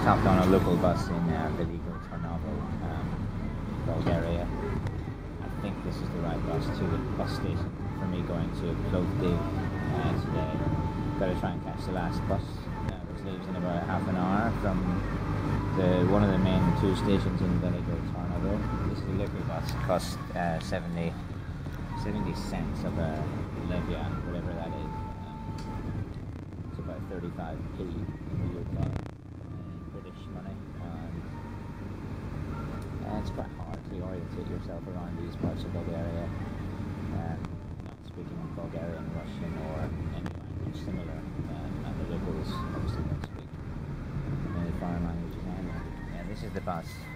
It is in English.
just hopped on a local bus in Veliko, Tarnovo, Bulgaria. I think this is the right bus to the bus station for me going to Plovdiv today. Got to try and catch the last bus, which leaves in about half an hour from one of the main two stations in Veliko, Tarnovo. This delivery bus cost 70 cents of a levia, whatever that is. It's about 35p in the UK, British money, and it's quite hard to orientate yourself around these parts of Bulgaria, not speaking Bulgarian, Russian or any language similar, and the locals obviously don't speak many foreign languages either. Yeah, this is the bus.